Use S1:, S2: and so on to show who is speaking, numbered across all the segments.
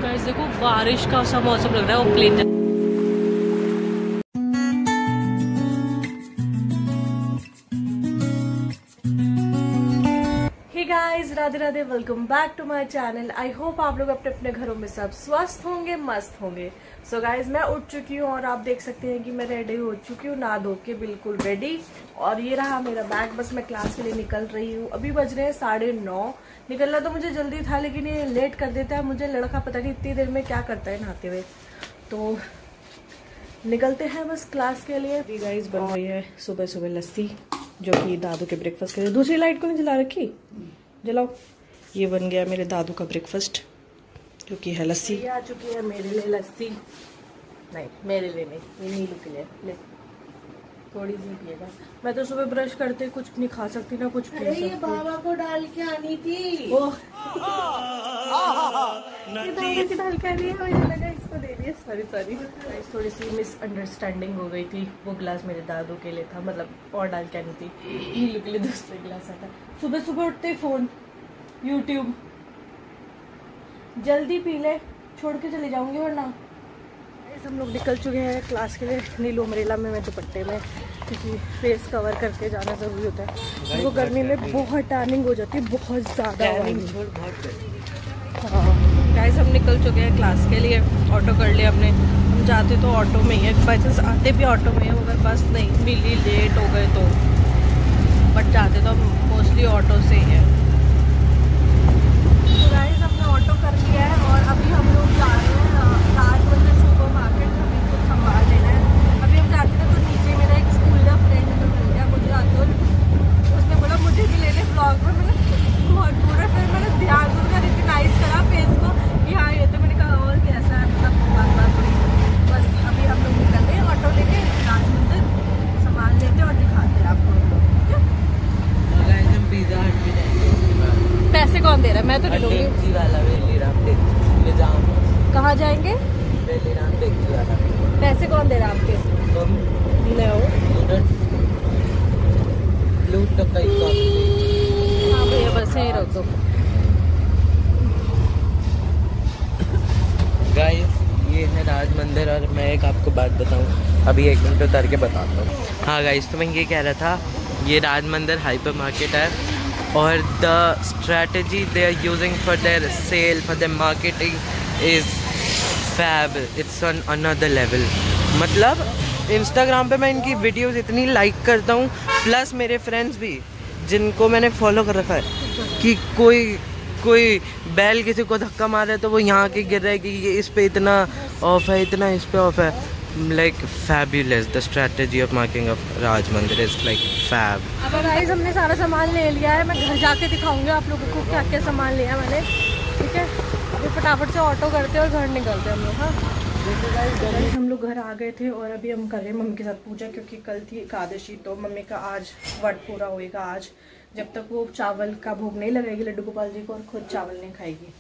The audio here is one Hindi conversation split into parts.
S1: गाइस देखो बारिश का सा मौसम लग रहा है, वो plane guys, Radhe Radhe, welcome back to my channel. I hope आप लोग अपने अपने घरों में सब स्वस्थ होंगे, मस्त होंगे। सो गाइस, मैं उठ चुकी हूँ और आप देख सकते हैं कि मैं रेडी हो चुकी हूँ, नहा धो के बिल्कुल रेडी। और ये रहा मेरा बैग, बस मैं क्लास के लिए निकल रही हूँ। अभी बज रहे हैं 9:30। निकलना तो मुझे जल्दी था, लेकिन ये लेट कर देता है मुझे। लड़का पता नहीं इतनी देर में क्या करता है नहाते हुए। तो निकलते हैं बस क्लास के लिए। अभी गाइस बन रही है सुबह सुबह लस्सी, जो कि दादू के ब्रेकफास्ट के लिए। दूसरी लाइट को नहीं जला रखी, जलाओ। ये बन गया मेरे दादू का ब्रेकफास्ट, जो कि है लस्सी। ये आ चुकी है मेरे लिए लस्सी, नहीं मेरे लिए नहीं, ये नीलू के लिए। ले थोड़ी सी पिएगा। मैं तो सुबह ब्रश करते कुछ नहीं खा सकती ना कुछ पी सकती। ये बाबा को डाल के आनी थी। ओह की डाल के आनी है, मुझे लगा इसको दे दिया। सॉरी थोड़ी सी मिसअंडरस्टैंडिंग हो गई थी। वो गिलास मेरे दादू के लिए था, मतलब और डाल के आनी थी। नीलू के लिए दूसरा गिलास आता। सुबह सुबह उठते फोन, यूट्यूब, जल्दी पी ले, छोड़ के चले जाऊंगी वरना। हम लोग निकल चुके हैं क्लास के लिए। नीलू अमरेला में, मैं दुपट्टे में, क्योंकि फेस कवर करके जाना ज़रूरी होता है। वो गर्मी में बहुत टैनिंग हो जाती है, बहुत ज़्यादा। हाँ गाइस, हम निकल चुके हैं क्लास के लिए। ऑटो कर लिया हमने। हम जाते तो ऑटो में ही है, बाई चांस आते भी ऑटो में है। अगर बस नहीं मिली, लेट हो गए तो, बट जाते तो मोस्टली ऑटो से ही है। तो गाइस, हमने ऑटो कर लिया है और अभी हम लोग जा रहे हैं राजमंदिर सुपर मार्केट। हमें कुछ सामान लेना है। अभी हम जाते थे तो नीचे मेरा एक स्कूल का फ्रेंड मिल गया मुझे आते हुए। उसने बोला मुझे भी ले ले ब्लॉग में। मैंने बहुत बुरा, फिर मैंने ध्यान दूंगा रिकग्नाइज करा फेस को कि हाँ ये तो। मैंने कहा और कैसा है, मतलब बात थोड़ी। बस अभी हम लोग निकल रहे हैं ऑटो लेके राजमंदिर, सामान लेते और दिखाते हैं आपको। पैसे कौन दे रहा है? मैं तो नहीं दूंगी। कहाँ जाएंगे? पैसे कौन दे रहा है आपके? ले आओ। हाँ भैया, बस यहीं रख दो।
S2: गाइस, ये है राज मंदिर। और मैं एक आपको बात बताऊं, अभी 1 मिनट उतर के बताता हूँ। हाँ गाइस, तो मैं ये कह रहा था, ये राज मंदिर हाइपर मार्केट है। और the strategy they are using for their sale, for their marketing is fab. It's on another level. मतलब इंस्टाग्राम पे मैं इनकी वीडियोस इतनी लाइक करता हूँ, प्लस मेरे फ्रेंड्स भी जिनको मैंने फॉलो कर रखा है, कि कोई बैल किसी को धक्का मारे तो वो यहाँ के गिर रहा है कि ये इस पे इतना ऑफ है, इतना इस पे ऑफ है। Like fabulous, the strategy of marking of Raj Mandir is like fab.
S1: अब गाइस, हमने सारा सामान ले लिया है। मैं घर जाके दिखाऊंगी आप लोगों को क्या क्या सामान लिया मैंने, ठीक है? अभी फटाफट से ऑटो करते और घर निकलते हम लोग। हाँ गाइस, हम लोग घर आ गए थे और अभी हम कर रहे हैं मम्मी के साथ पूजा, क्योंकि कल थी एकादशी। तो मम्मी का आज व्रत पूरा होएगा आज, जब तक वो चावल का भोग नहीं लगाएगी लड्डू गोपाल जी को और खुद चावल नहीं खाएगी।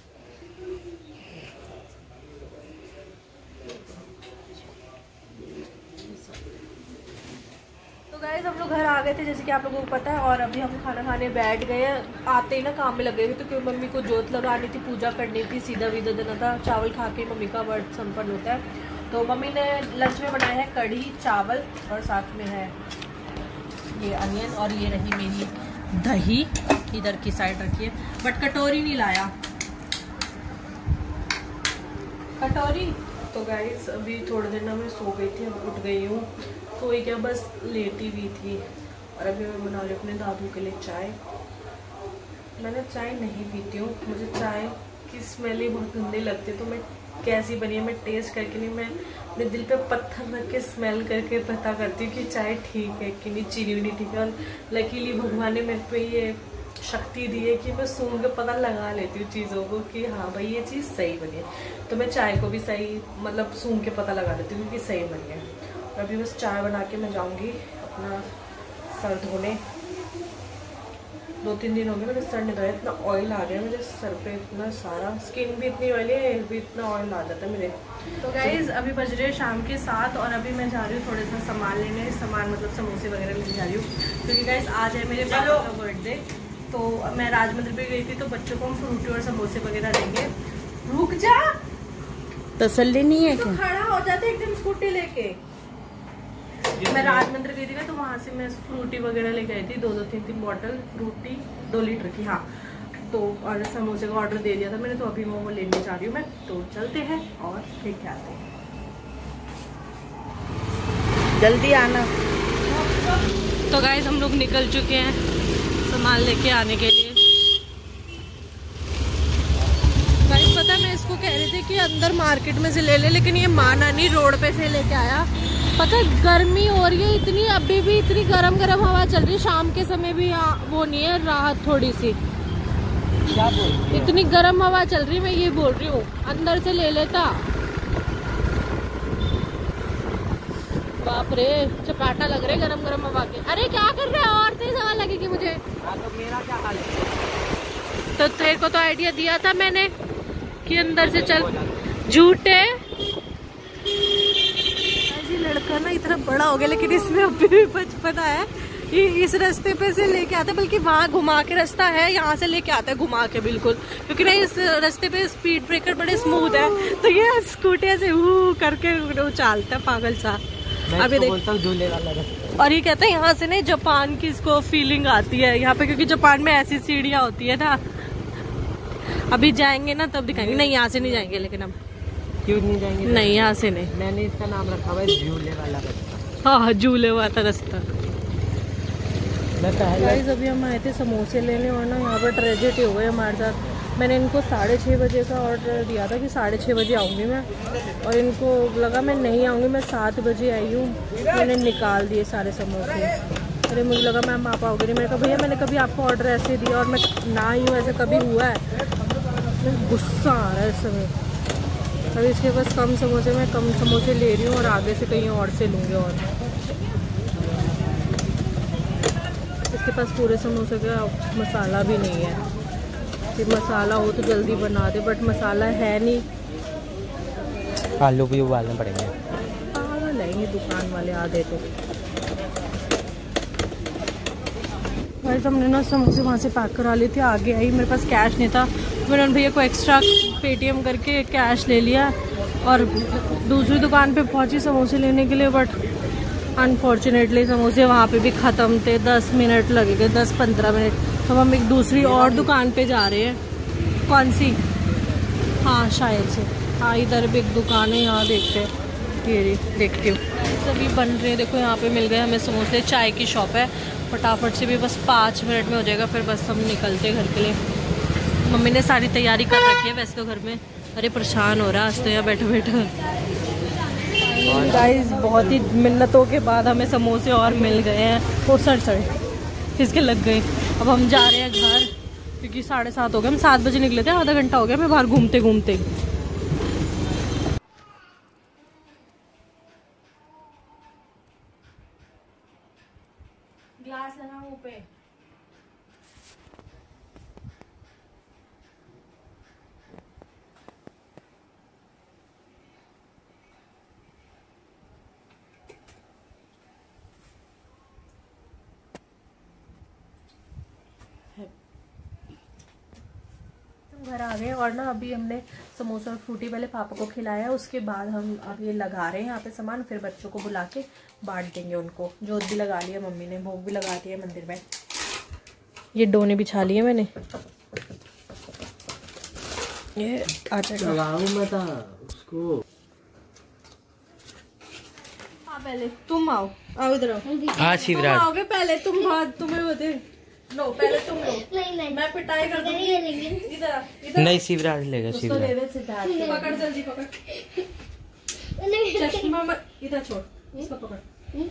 S1: तो गाइस, हम लोग घर आ गए थे जैसे कि आप लोगों को पता है। और अभी हम खाना खाने बैठ गए हैं। आते ही ना काम में लग गए थे, तो क्योंकि मम्मी को जोत लगानी थी, पूजा करनी थी, सीधा विदा देना था। चावल खा के मम्मी का व्रत संपन्न होता है। तो मम्मी ने लंच में बनाया है कढ़ी चावल, और साथ में है ये अनियन, और ये रही मेरी दही इधर की साइड रखी है। बट कटोरी नहीं लाया, कटोरी। तो गाइस, अभी थोड़ी देर ना मैं सो गई थी, अब उठ गई हूँ। सोई क्या, बस लेटी हुई थी। और अभी मैं बना रही हूँ अपने दादू के लिए चाय। मैंने चाय नहीं पीती हूँ, मुझे चाय की स्मेल ही बहुत गंदी लगती है। तो मैं कैसी बनी है मैं टेस्ट करके नहीं, मैं अपने दिल पे पत्थर रख के स्मेल करके पता करती हूँ कि चाय ठीक है कि नहीं, चीनी भी ठीक है। और लकीली भगवान ने मेरे पे ये शक्ति दी है कि मैं सूंघ के पता लगा लेती हूँ चीज़ों को कि हाँ भाई ये चीज़ सही बनी है। तो मैं चाय को भी सही, मतलब सूंघ के पता लगा देती हूँ कि सही बनी है। और अभी बस चाय बना के मैं जाऊँगी अपना सर धोने। 2-3 दिन हो गए मैंने सर नहीं धोया, इतना ऑयल आ गया मेरे सर पे, इतना सारा। स्किन भी इतनी ऑयली है, हेयर भी इतना ऑयल आ जाता है मेरे। तो गाइज, अभी बज रहे हैं शाम के 7 और अभी मैं जा रही हूँ थोड़ा सा सामान लेने। सामान मतलब समोसे वगैरह लेने जा रही हूँ, क्योंकि गाइज आज है मेरे पापा का बर्थडे। तो मैं राज मंदिर पे गई थी, तो बच्चों को हम फ्रूटी और समोसे वगैरह देंगे। रुक जा,
S3: तसल्ली नहीं है क्या?
S1: खड़ा हो जाते एकदम स्कूटी लेके। मैं राजमंदिर गई थी ना, तो वहां से मैं फ्रूटी वगैरह लेके आई थी, 2-2, 3-3 बॉटल फ्रूटी 2 लीटर की। हाँ, तो और समोसे का ऑर्डर दे दिया था मैंने, तो अभी मैं वो लेने जा रही हूँ मैं। तो चलते हैं और लेके आते हैं।
S3: जल्दी आना।
S1: तो गाइस हम लोग निकल चुके हैं सामान लेके आने के लिए। गाइस पता है मैं इसको कह रही थी कि अंदर मार्केट में से ले ले, लेकिन ये माना नहीं, रोड पे से लेके आया। पता है गर्मी हो रही है इतनी, अभी भी इतनी गरम गरम हवा चल रही है। शाम के समय भी वो नहीं है राहत थोड़ी सी,
S2: क्या बोल रही है?
S1: इतनी गर्म हवा चल रही है। मैं ये बोल रही हूँ अंदर से ले लेता। बाप रे, चपाटा लग रहे गरम गरम हवा के। अरे क्या कर रहे हो, और तेज हवा लगेगी मुझे।
S2: तो मेरा क्या हाल है?
S1: तो तेरे को तो आइडिया दिया था मैंने कि अंदर से चल। झूठे, ये लड़का ना इतना बड़ा हो गया, लेकिन इसमें अभी भी बचपना है। ये इस रास्ते पे से लेके आता है, बल्कि वहाँ घुमा के रास्ता है, यहाँ से लेके आता है घुमा के बिल्कुल, क्योंकि ना इस रास्ते पे स्पीड ब्रेकर बड़े स्मूथ है, तो ये स्कूटी से करके उछालता है पागल सा। अभी
S2: बोलता हूँ झूले वाला रास्ता।
S1: और ये कहते हैं यहाँ से ना जापान की इसको फीलिंग आती है यहाँ पे, क्योंकि जापान में ऐसी सीढ़ियाँ होती है ना। अभी जाएंगे ना तब दिखाएंगे। नहीं, यहाँ से नहीं जाएंगे, लेकिन अब
S2: क्यों नहीं जाएंगे?
S1: नहीं, यहाँ से नहीं।
S2: मैंने इसका नाम रखा हुआ है झूले वाला रास्ता।
S1: हाँ, झूले वाला रास्ता।
S2: मैं पहले
S1: गाइस अभी हम आए थे समोसे लेने, और ना यहाँ पर ट्रेजेडी हो गई हमारे साथ। मैंने इनको 6:30 बजे का ऑर्डर दिया था कि 6:30 बजे आऊँगी मैं, और इनको लगा मैं नहीं आऊँगी। मैं 7 बजे आई हूँ, मैंने निकाल दिए सारे समोसे। अरे मुझे लगा मैम आप आओगे नहीं। मैंने कहा भैया मैंने कभी आपको ऑर्डर ऐसे दिया और मैं ना आई हूँ, ऐसा कभी हुआ है? गुस्सा आ रहा है इस समय। अभी इसके पास कम समोसे, मैं कम समोसे ले रही हूँ और आगे से कहीं और से लूँगी। और इसके पास पूरे समोसे का मसाला भी नहीं है। कि मसाला हो तो जल्दी बना दे, बट मसाला है नहीं।
S2: आलू भी उबालने पड़ेंगे।
S1: पागल है ये दुकान वाले आधे तो। भाई हमने ना समोसे वहाँ से पैक करा लिए थे, आगे आई, मेरे पास कैश नहीं था। मैंने भैया को एक्स्ट्रा पेटीएम करके कैश ले लिया और दूसरी दुकान पे पहुँची समोसे लेने के लिए, बट अनफॉर्चुनेटली समोसे वहाँ पे भी ख़त्म थे। 10 मिनट लगेंगे, 10-15 मिनट। तो हम एक दूसरी और दुकान पे जा रहे हैं। कौन सी? हाँ शायद से, हाँ इधर भी एक दुकान है, यहाँ देखते हैं। ये देखती हूँ, सभी बन रहे हैं। देखो यहाँ पे मिल गए हमें समोसे। चाय की शॉप है, फटाफट से भी बस 5 मिनट में हो जाएगा, फिर बस हम निकलते हैं घर के लिए। मम्मी ने सारी तैयारी कर रखी है वैसे तो घर में। अरे परेशान हो रहा है आज तो यहाँ बैठे बैठे। गाइस बहुत ही मिन्नतों के बाद हमें समोसे और मिल गए हैं। और सड़ किसके लग गए। अब हम जा रहे हैं घर, क्योंकि 7:30 हो गए। हम 7 बजे निकले थे, आधा घंटा हो गया मैं बाहर घूमते घूमते। ग्लास लगा मुंह पे। घर आ गए और ना अभी हमने समोसा और फ्रूटी पहले पापा को खिलाया, उसके बाद हम अब ये लगा रहे हैं यहाँ पे सामान, फिर बच्चों को बुला के बांट देंगे उनको। जोत भी लगा लिया मम्मी ने, भोग भी लगा दिया मंदिर में। ये डोने बिछा लिए मैंने। ये
S2: उसको।
S1: हाँ पहले तुम आओ इधर आओ।
S2: हाँ शिवराज
S1: आओगे पहले तुम, बाद तुम्हें बते लो, पहले तुम लो। नहीं मैं पिटाई कर दूंगी। इधर
S2: नहीं शिवराज लेगा। शिवराज
S1: पकड़, जल्दी पकड़। चश्मा मत इधर छोड़, इसको पकड़।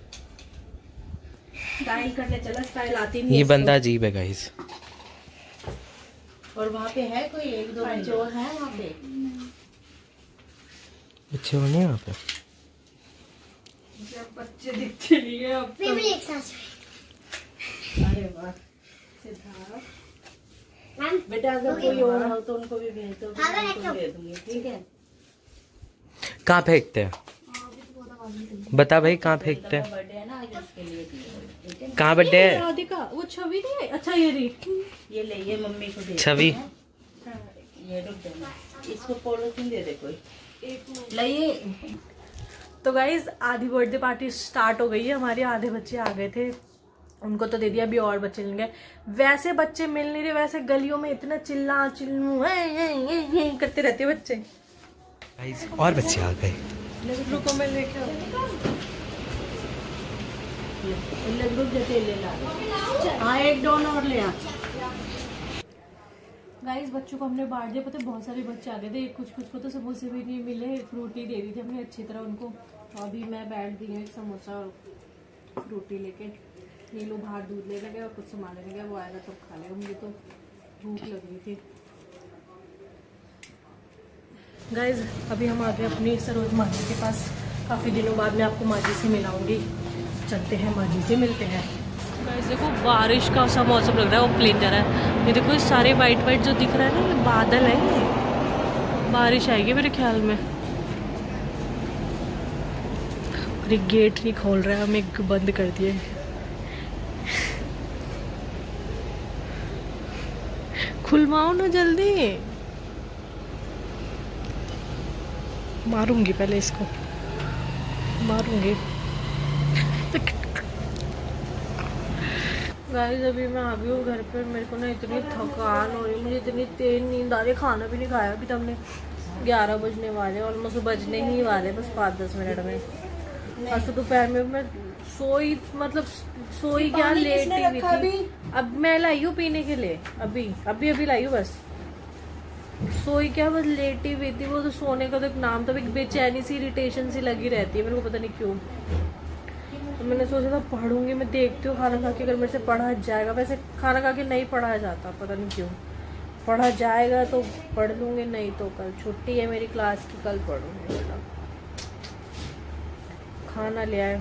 S1: स्टाइल करने चला, स्टाइल आती नहीं।
S2: ये बंदा अजीब है गाइस।
S3: और वहाँ पे है कोई 1-2 बच्चे और हैं वहाँ पे?
S2: बच्चे और नहीं वहाँ पे?
S1: जब बच्चे दिखते नहीं है अब तो। एक साथ। अरे वाह सिद्धार्थ,
S3: बेटा अगर कोई और हो तो उनको भी भेज दो, उनको दे दूंगी, ठीक है?
S2: कहाँ फेंकते हैं? बता भाई कहाँ फेंकते हैं?
S3: बर्थडे है ना इसके लिए।
S2: कहाँ बर्थडे है?
S1: राधिका वो छवि नहीं है। अच्छा ये रही,
S3: ये ले, ये मम्मी को दे।
S2: छवि
S3: ये रुक जाना, इसको पॉलिथीन दे दे कोई। लाइए।
S1: तो गाइज आधी बर्थडे पार्टी स्टार्ट हो गई है हमारे, आधे बच्चे आ गए थे, उनको तो दे दिया, अभी और बच्चे मिल गए। वैसे बच्चे मिल नहीं रहे, वैसे गलियों में इतना चिल्ला चिल्लू करते रहते बच्चे।
S2: और बच्चे आ गए।
S1: रुको मैं लेके
S3: हाँ, एक डोन और ले आ।
S1: गाइस बच्चों को हमने बांट दिया, पता है बहुत सारे बच्चे आ गए थे, कुछ को तो समोसे भी नहीं मिले, फ्रूटी दे दी थी हमने अच्छी तरह उनको। तो अभी मैं बैठ दी हूँ एक समोसा और फ्रूटी लेके, नीलू बाहर दूध लेने गया और कुछ सामान लेने गया, वो आएगा तब खा लेगा, मुझे तो भूख लग रही थी। गाइज अभी हम आ गए अपनी सरोज माजी के पास, काफ़ी दिनों बाद मैं आपको माजी से मिलाऊंगी, चलते हैं माजी से मिलते हैं। गाइस देखो बारिश का सा मौसम लग रहा है, वो प्लेन जा रहा है, ये देखो ये सारे वाइट वाइट जो दिख रहा है ना, ये बादल है, ये बारिश आएगी मेरे ख्याल में। और एक गेट नहीं खोल रहा है, हम एक बंद कर दिए। खुलवाओ ना जल्दी, मारूंगी पहले इसको, मारूंगी। गाइस अभी मैं आ गई हूँ घर पर, मेरे को ना इतनी थकान हो रही है, मुझे इतनी तेज नींद आ रही है, खाना भी नहीं खाया अभी, तो हमने 11 बजने वाले, ऑलमोस्ट बजने ही वाले, बस 5-10 मिनट में। आज तो दोपहर में मैं सोई, मतलब सोई क्या, लेट ही हुई थी। अब मैं लाई हूँ पीने के लिए, अभी लाई हूँ, बस सोई क्या, बस लेट ही हुई थी। वो तो सोने का तो एक नाम था, एक बेचैनी सी इरिटेशन सी लगी रहती है मेरे को, पता नहीं क्यों। तो मैंने सोचा था पढ़ूंगी, मैं देखती हूँ खाना खा के अगर मेरे से पढ़ा जाएगा, वैसे खाना खा के नहीं पढ़ा जाता, पता नहीं क्यों। पढ़ा जाएगा तो पढ़ लूँगी, नहीं तो कल छुट्टी है मेरी क्लास की, कल पढ़ूंगी। खाना ले आए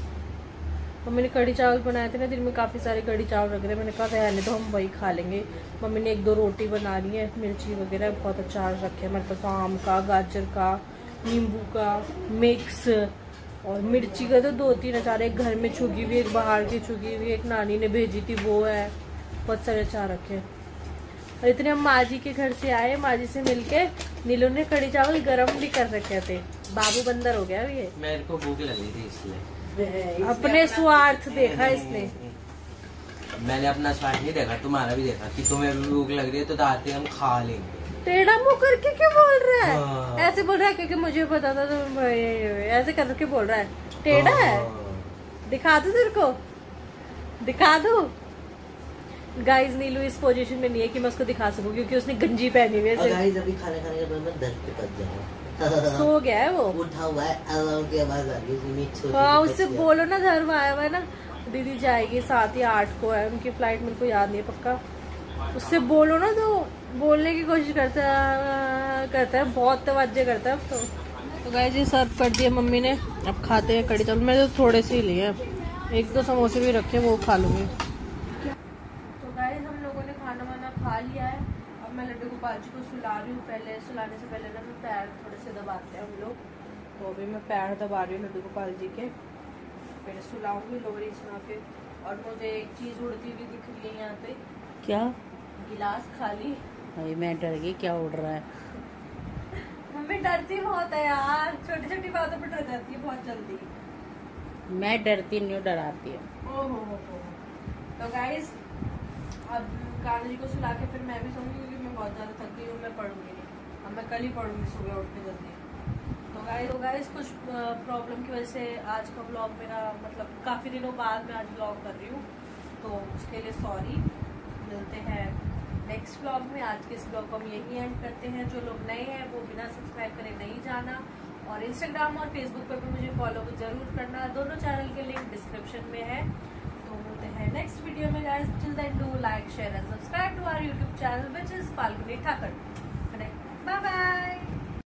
S1: और मैंने कढ़ी चावल बनाए थे ना, दिन में काफ़ी सारे कढ़ी चावल रख रहे, मैंने कहा रहने तो हम वही खा लेंगे। मम्मी ने 1-2 रोटी बना ली है, मिर्ची वगैरह बहुत अचार रखे हैं मेरे पास, आम का, गाजर का, नींबू का मिक्स, और मिर्ची का तो 2-3 अचार, एक घर में छुगी हुई, एक बाहर की छुगी हुई, एक नानी ने भेजी थी वो है, बहुत सारे अचार रखे। और इतने हम माजी के घर से आए, माजी से मिलके नीलू ने कढ़ी चावल गरम भी कर रखे थे, बाबू बंदर हो गया ये,
S2: मेरे को भूख लगी थी इसलिए,
S1: अपने स्वार्थ देखा इसने।
S2: मैंने अपना स्वार्थ नहीं देखा, तुम्हारा भी देखा कि तुम्हें भी भूख लग रही है, तो आते हम खा लेंगे।
S1: टेढ़ा मुंह करके क्यों बोल रहा है? ऐसे बोल रहा है क्योंकि मुझे पता था तुम ऐसे करके बोल रहा है, टेढ़ा है। दिखा दो तेरे को, दिखा दो। गाइस नीलू इस पोजीशन में नहीं है कि मैं उसको दिखा सकूं, क्योंकि उसने गंजी पहनी हुई है।
S4: गाइस अभी खाने के बाद मैं दर्द पे पड़ जाऊंगा।
S1: सो गया है वो,
S4: उठा हुआ है, अलार्म की आवाज आ रही है।
S1: हाँ उससे बोलो ना, धर्म आया हुआ है ना, दीदी जाएगी 7 या 8 को है उनकी फ्लाइट, मेरे को याद नहीं है पक्का, उससे बोलो ना, तो बोलने की कोशिश करता है, बहुत तवज्जो करता है अब तो गाइस ये सर्व कर दिया मम्मी ने, अब खाते हैं कढ़ी चावल। मैंने तो थोड़े से ही लिए, 1-2 समोसे भी रखे, वो खा लूंगी। तो गाइस हम लोगों ने खाना वाना खा लिया है, अब मैं लड्डू गोपाल जी को सुला रही हूँ। पहले सुलाने से पहले ना मैं पैर थोड़े से दबाते हैं हम लोग, तो अभी मैं पैर दबा रही हूँ लड्डू गोपाल जी के, फिर सुलाऊंगी लोरी सुना के। और मुझे एक चीज़ उड़ती हुई दिख रही है यहाँ पे,
S3: क्या?
S1: गिलास खाली।
S3: अभी मैं डर गई, क्या उड़ रहा है?
S1: मम्मी डरती बहुत है यार, छोटी छोटी बातों पर डर जाती है बहुत जल्दी।
S3: मैं डरती नहीं हूँ, डराती हूँ।
S1: ओहो। तो गाइस अब कान्हा जी को सुला के फिर मैं भी सोऊंगी, क्योंकि मैं बहुत ज़्यादा थक गई हूँ, मैं पढ़ूंगी नहीं, अब मैं कल ही पढ़ूंगी सुबह उठ के जल्दी। तो गाइस कुछ प्रॉब्लम की वजह से आज का व्लॉग मेरा, मतलब काफ़ी दिनों बाद मैं आज व्लॉग कर रही हूँ, तो उसके लिए सॉरी। मिलते हैं नेक्स्ट व्लॉग में। आज के इस व्लॉग को हम यही एंड करते हैं। जो लोग नए हैं वो बिना सब्सक्राइब करे नहीं जाना, और इंस्टाग्राम और फेसबुक पर भी मुझे फॉलो जरूर करना, दोनों चैनल के लिंक डिस्क्रिप्शन में है। तो मिलते हैं नेक्स्ट वीडियो में guys, till then do like share and subscribe to our YouTube channel which is Falguni Thakar. Bye bye.